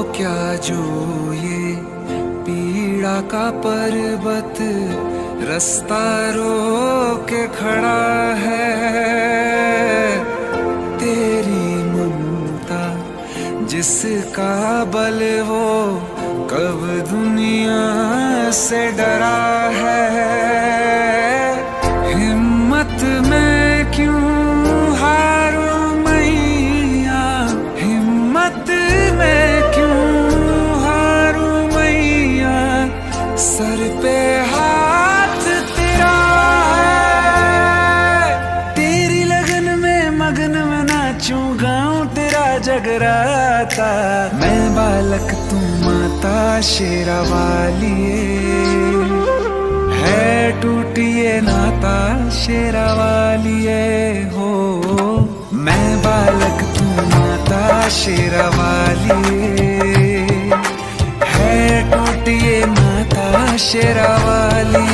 क्या जो ये पीड़ा का पर्वत रास्ता रोक के खड़ा है। तेरी ममता जिसका बल वो कब दुनिया से डरा है। हिम्मत में क्यों हारूं मैया, हिम्मत में क्यों हारूं मैया, सर पे हाथ तेरा है। तेरी लगन में मगन में नाचूं गाऊं तेरा जगराता। मैं बालक तू माता शेरा वालिए, है टूटिए नाता शेरा वालिए हो। मैं बालक तू माता शेरा वालिए, है टूटिए नाता शेरा वालिए।